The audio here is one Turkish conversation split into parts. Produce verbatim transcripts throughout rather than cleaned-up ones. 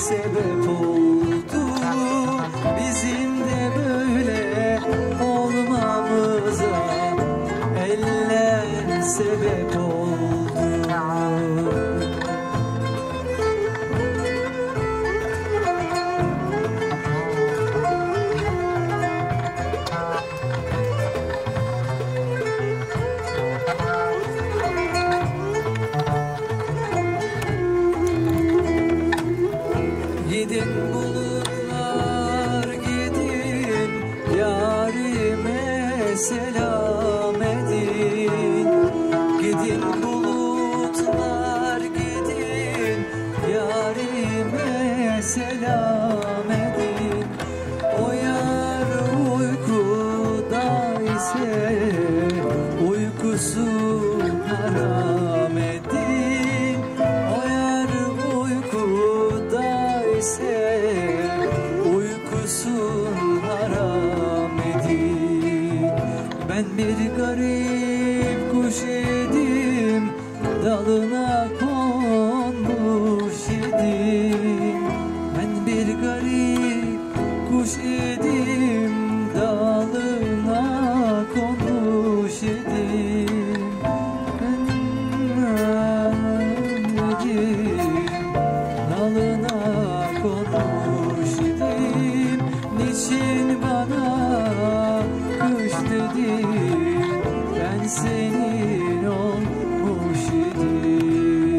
sebep oldu. Bizim de böyle olmamıza eller sebep oldu. Gidin bulutlar gidin, yarime selam edin. Gidin bulutlar gidin, yarime selam edin. O yar uykuda ise uykusu haram edin. O yar uykuda ise uykusun haram edin. Ben bir garip kuş idim, dalına konmuş idim. Ben bir garip kuş idim, dalına konmuş idim. Ben idim, dalına konmuş idim. Niçin bana kuş dedin, ben senin olmuş idim.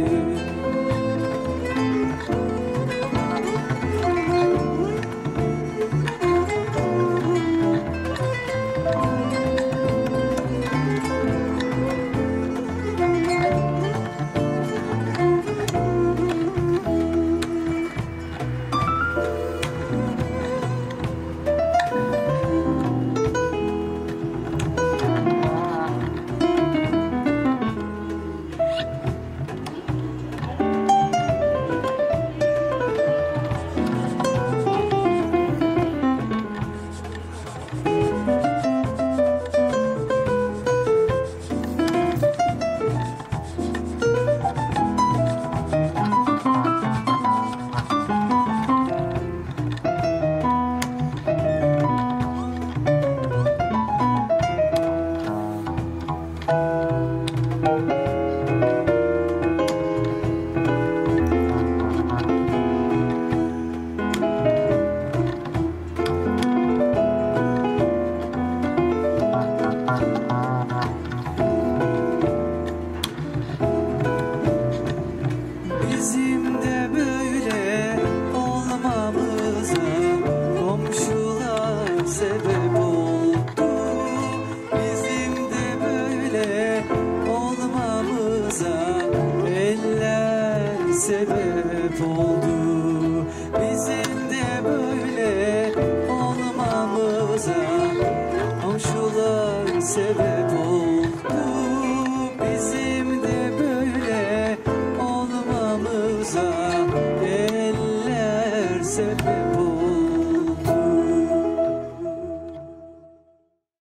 Bizim de böyle olmamıza komşular sebep oldu. Bizim de böyle olmamıza eller sebep oldu. Bizim de böyle olmamıza komşular sebep